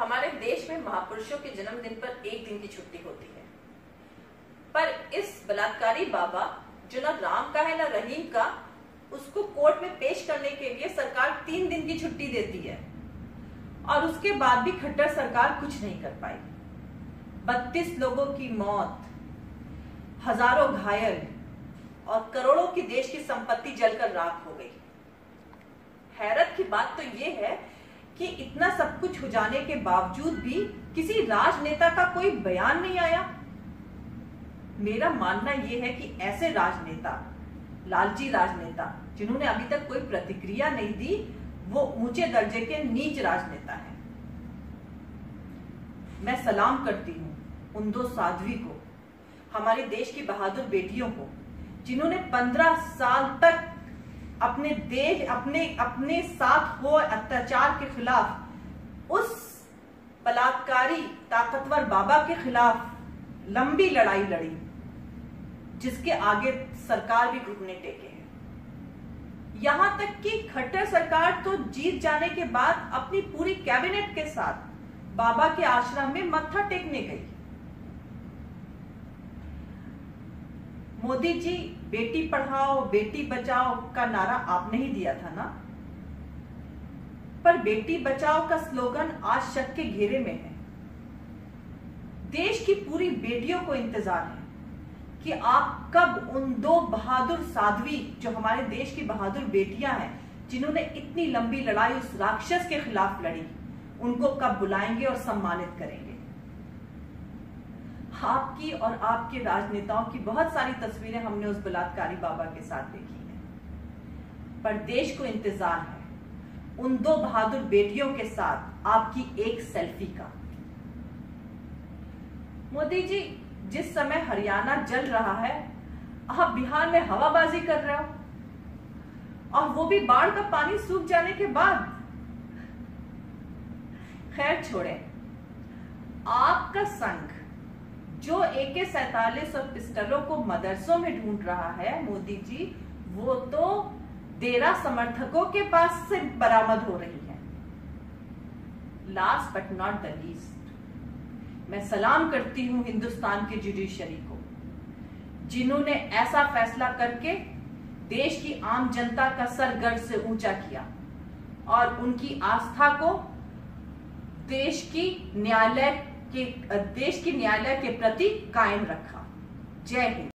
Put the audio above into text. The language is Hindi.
हमारे देश में महापुरुषों के जन्मदिन पर एक दिन की छुट्टी होती है, पर इस बलात्कारी बाबा जो ना राम का है ना रहीम का, उसको कोर्ट में पेश करने के लिए सरकार 3 दिन की छुट्टी देती है और उसके बाद भी खट्टर सरकार कुछ नहीं कर पाई। 32 लोगों की मौत, हजारों घायल और करोड़ों की देश की संपत्ति जलकर राख हो गई। हैरत की बात तो ये है कि इतना सब कुछ हो जाने के बावजूद भी किसी राजनेता का कोई बयान नहीं आया। मेरा मानना यह है कि ऐसे राजनेता, लालची राजनेता जिन्होंने अभी तक कोई प्रतिक्रिया नहीं दी, वो ऊंचे दर्जे के नीच राजनेता हैं। मैं सलाम करती हूं उन 2 साध्वी को, हमारे देश की बहादुर बेटियों को, जिन्होंने 15 साल तक अपने साथ हो अत्याचार के खिलाफ, उस बलात्कारी ताकतवर बाबा के खिलाफ लंबी लड़ाई लड़ी, जिसके आगे सरकार भी घुटने टेके हैं। यहां तक कि खट्टर सरकार तो जीत जाने के बाद अपनी पूरी कैबिनेट के साथ बाबा के आश्रम में मत्था टेकने गई। मोदी जी, बेटी पढ़ाओ बेटी बचाओ का नारा आपने ही दिया था ना, पर बेटी बचाओ का स्लोगन आज शक के घेरे में है। देश की पूरी बेटियों को इंतजार है कि आप कब उन 2 बहादुर साध्वी, जो हमारे देश की बहादुर बेटियां हैं, जिन्होंने इतनी लंबी लड़ाई उस राक्षस के खिलाफ लड़ी, उनको कब बुलाएंगे और सम्मानित करेंगे। आपकी और आपके राजनेताओं की बहुत सारी तस्वीरें हमने उस बलात्कारी बाबा के साथ देखी हैं, पर देश को इंतजार है उन 2 बहादुर बेटियों के साथ आपकी एक सेल्फी का। मोदी जी, जिस समय हरियाणा जल रहा है, आप बिहार में हवाबाजी कर रहे हो, और वो भी बाढ़ का पानी सूख जाने के बाद। खैर छोड़ें, आपका संघ जो AK-47 और पिस्टलों को मदरसों में ढूंढ रहा है, मोदी जी, वो तो डेरा समर्थकों के पास से बरामद हो रही है। Last but not the least, मैं सलाम करती हूं हिंदुस्तान के जुडिशरी को, जिन्होंने ऐसा फैसला करके देश की आम जनता का सर गर्व से ऊंचा किया और उनकी आस्था को देश की न्यायालय के प्रति कायम रखा। जय हिंद।